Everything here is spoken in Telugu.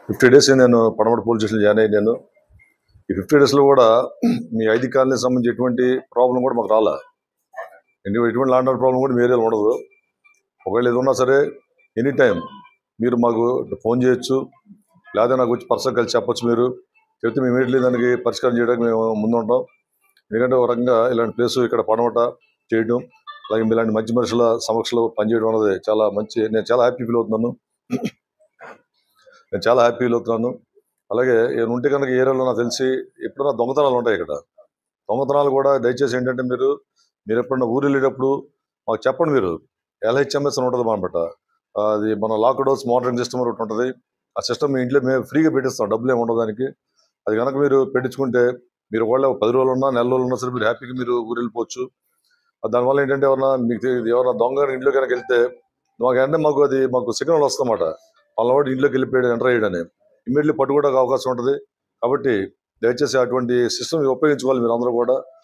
50 డేస్ నేను పడమట పోలీస్ స్టేషన్ జాయిన్ అయ్యాను. ఈ 50 డేస్లో కూడా మీ ఐడి కాలనీ సంబంధించి ఎటువంటి ప్రాబ్లం కూడా మాకు రాలా. ఎటువంటి లాండ్ ఆర్డర్ ప్రాబ్లం కూడా మీ ఏరియాలో ఉండదు. ఒకవేళ ఏది ఉన్నా సరే ఎనీ టైం మీరు మాకు ఫోన్ చేయొచ్చు, లేదా నాకు వచ్చి పర్సనల్ కలిసి చెప్పొచ్చు. మీరు చెప్తే మేము ఇమీడియట్లీ దానికి పరిష్కారం చేయడానికి మేము ముందు ఉంటాం. ఎందుకంటే ఒక రకంగా ఇలాంటి ప్లేస్ ఇక్కడ పడమట చేయడం, అలాగే ఇలాంటి మంచి మనుషుల సమక్షంలో పనిచేయడం అనేది చాలా మంచి. నేను చాలా హ్యాపీ ఫీల్ అవుతున్నాను. అలాగే ఏమైనా ఉంటే కనుక ఏరియాలో నాకు తెలిసి ఎప్పుడైనా దొంగతనాలు ఉంటాయి. ఇక్కడ దొంగతనాలు కూడా దయచేసి ఏంటంటే మీరు ఎప్పుడన్నా ఊరు వెళ్ళేటప్పుడు మాకు చెప్పండి. మీరు LHMS అని ఉంటుంది అనమాట. అది మన లాక్డ్ హౌస్ మానిటరింగ్ సిస్టమ్ ఒకటి ఉంటుంది. ఆ సిస్టమ్ మీ ఇంట్లో మేము ఫ్రీగా పెట్టిస్తాం, డబ్బులు ఏమి ఉండదు దానికి. అది కనుక మీరు పెట్టించుకుంటే మీరు ఒకవేళ 10 రోజులు ఉన్నా, నెల రోజులు ఉన్నా సరే మీరు హ్యాపీగా మీరు ఊరు వెళ్ళిపోవచ్చు. దానివల్ల ఏంటంటే ఎవరన్నా దొంగ ఇంట్లో కనుక వెళ్తే మాకు సిగ్నల్ వస్తుందన్నమాట. వాళ్ళవాడు ఇంట్లోకి వెళ్ళిపోయాడు, ఎంటర్ అయ్యాడని ఇమ్మీడియట్లీ పట్టుకోవడానికి అవకాశం ఉంటుంది. కాబట్టి దయచేసి అటువంటి సిస్టమ్ ఉపయోగించుకోవాలి మీరు అందరూ కూడా.